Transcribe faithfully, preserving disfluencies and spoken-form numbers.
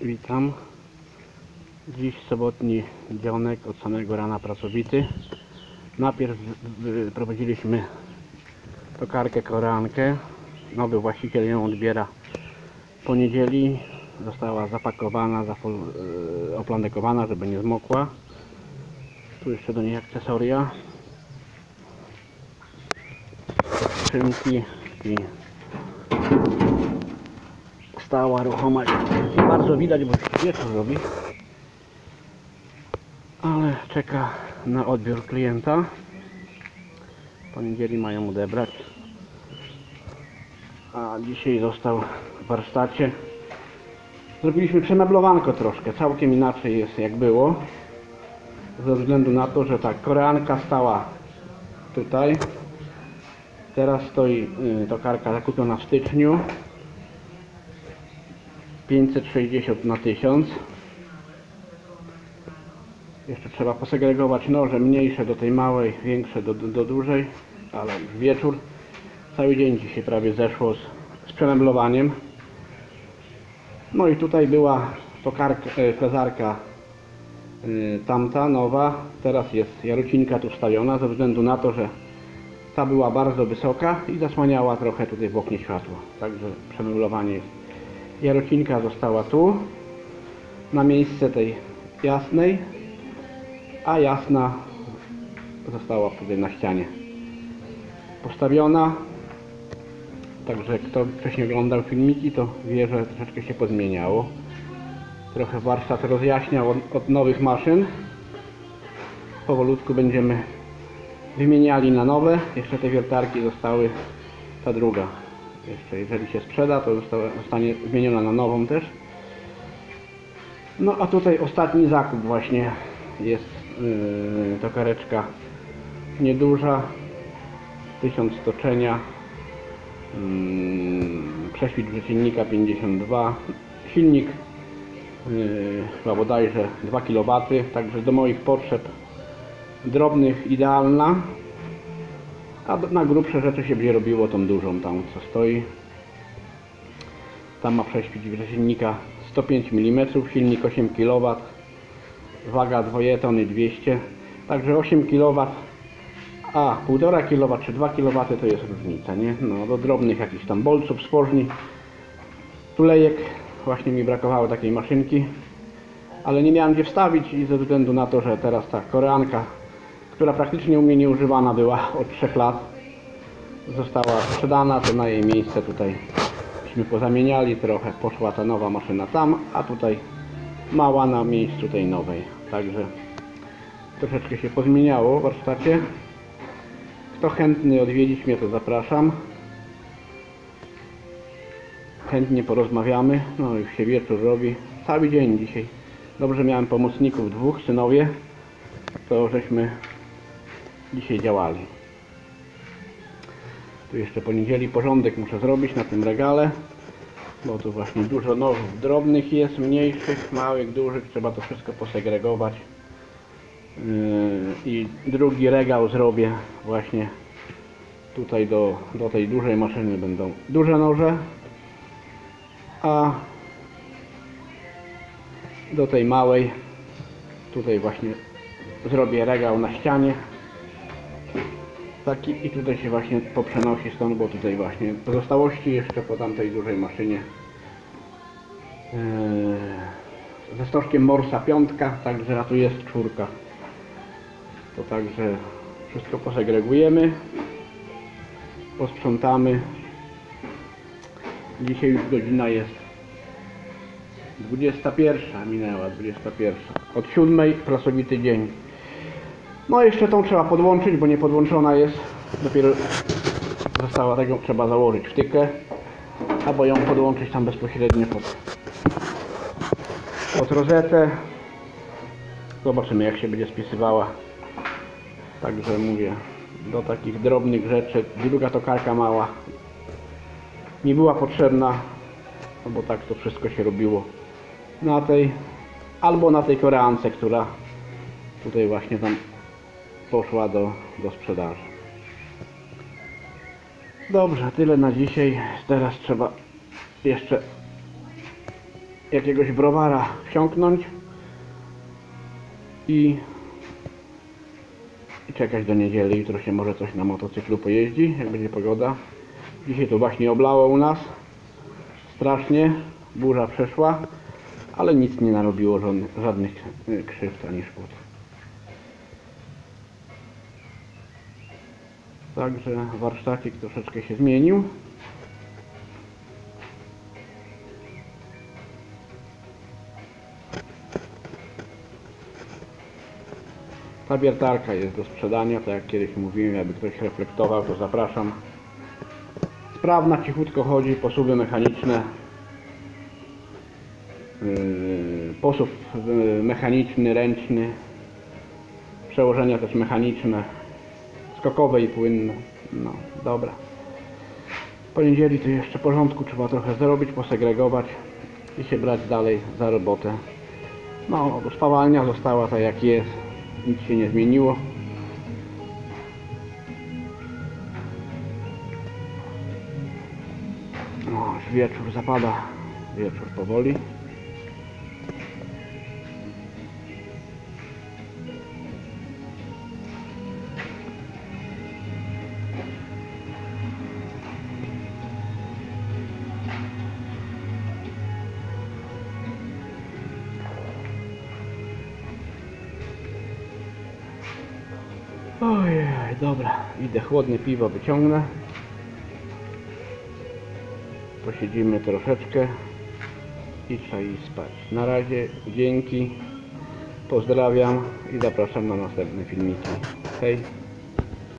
Witam. Dziś sobotni dzionek, od samego rana pracowity. Najpierw prowadziliśmy tokarkę koreankę. Nowy właściciel ją odbiera w poniedzieli. Została zapakowana, oplanekowana, żeby nie zmokła. Tu jeszcze do niej akcesoria, skrzynki i stała, ruchoma. Bardzo widać, bo się wieczór robi, ale czeka na odbiór klienta. W poniedzieli mają odebrać, a dzisiaj został w warsztacie. Zrobiliśmy przemeblowanko troszkę, całkiem inaczej jest jak było, ze względu na to, że ta koreanka stała tutaj. Teraz stoi tokarka zakupiona w styczniu, pięćset sześćdziesiąt na tysiąc. Jeszcze trzeba posegregować noże, mniejsze do tej małej, większe do, do, do dużej, ale już wieczór. Cały dzień dzisiaj prawie zeszło z, z przemeblowaniem. No i tutaj była tokarka, frezarka y, tamta, nowa. Teraz jest jarucinka tu wstawiona, ze względu na to, że ta była bardzo wysoka i zasłaniała trochę tutaj w oknie światło. Także przemeblowanie jest. Jarocinka została tu, na miejsce tej jasnej, a jasna została tutaj na ścianie postawiona. Także kto wcześniej oglądał filmiki, to wie, że troszeczkę się pozmieniało. Trochę warsztat rozjaśniał od, od nowych maszyn. Powolutku będziemy wymieniali na nowe. Jeszcze te wiertarki zostały, ta druga. Jeszcze jeżeli się sprzeda, to zostanie zmieniona na nową też. No a tutaj ostatni zakup właśnie jest yy, tokareczka nieduża, tysiąc stoczenia, yy, prześwit przeciennika pięćdziesiąt dwa, silnik yy, chyba bodajże dwa kilowatów, także do moich potrzeb drobnych idealna. A na grubsze rzeczy się będzie robiło tą dużą, tam co stoi. Tam ma prześwit silnika sto pięć milimetrów, silnik osiem kilowatów, waga dwie tony dwieście, także osiem kilowatów, a półtora kilowata czy dwa kilowata to jest różnica, nie? No do drobnych jakichś tam bolców, sporzni, tulejek, właśnie mi brakowało takiej maszynki, ale nie miałem gdzie wstawić i ze względu na to, że teraz ta koreanka, która praktycznie u mnie nieużywana była od trzech lat, została sprzedana, to na jej miejsce tutaj myśmy pozamieniali trochę, poszła ta nowa maszyna tam, a tutaj mała na miejscu tej nowej. Także troszeczkę się pozmieniało w warsztacie. Kto chętny odwiedzić mnie, to zapraszam. Chętnie porozmawiamy. No już się wieczór robi. Cały dzień dzisiaj. Dobrze, miałem pomocników dwóch, synowie. To żeśmy dzisiaj działali. Tu jeszcze poniedzieli porządek muszę zrobić na tym regale, bo tu właśnie dużo nożów drobnych jest, mniejszych, małych, dużych. Trzeba to wszystko posegregować. Yy, I drugi regał zrobię właśnie tutaj do, do tej dużej maszyny. Będą duże noże, a do tej małej tutaj właśnie zrobię regał na ścianie taki i tutaj się właśnie poprzenosi stąd, bo tutaj właśnie pozostałości jeszcze po tamtej dużej maszynie yy, ze stożkiem Morsa piątka, także a tu jest czwórka. To także wszystko posegregujemy, posprzątamy. Dzisiaj już godzina jest dwudziesta pierwsza, minęła dwudziesta pierwsza. Od siódmej pracowity dzień. No jeszcze tą trzeba podłączyć, bo nie podłączona jest. Dopiero została tego, trzeba założyć wtykę, albo ją podłączyć tam bezpośrednio pod, pod rozetę. Zobaczymy, jak się będzie spisywała. Także mówię, do takich drobnych rzeczy druga tokarka mała mi była potrzebna, bo tak to wszystko się robiło na tej, albo na tej koreance, która tutaj właśnie tam poszła do, do sprzedaży. Dobrze, tyle na dzisiaj. Teraz trzeba jeszcze jakiegoś browara wsiąknąć i, i czekać do niedzieli. Jutro się może coś na motocyklu pojeździ, jak będzie pogoda. Dzisiaj to właśnie oblało u nas strasznie, burza przeszła, ale nic nie narobiło żadnych, żadnych krzywd ani szkód. Także warsztacik troszeczkę się zmienił. Ta wiertarka jest do sprzedania, tak jak kiedyś mówiłem, jakby ktoś reflektował, to zapraszam. Sprawna, cichutko chodzi, posuwy mechaniczne, yy, posuw mechaniczny, ręczny, przełożenia też mechaniczne, skokowe i płynne. No, dobra. Po niedzieli to jeszcze porządku trzeba trochę zrobić, posegregować i się brać dalej za robotę. No, spawalnia została tak jak jest, nic się nie zmieniło. No, już wieczór zapada, wieczór powoli. Ojej, dobra, idę chłodne piwo wyciągnę. Posiedzimy troszeczkę i trzeba iść spać. Na razie, dzięki, pozdrawiam i zapraszam na następne filmiki. Hej!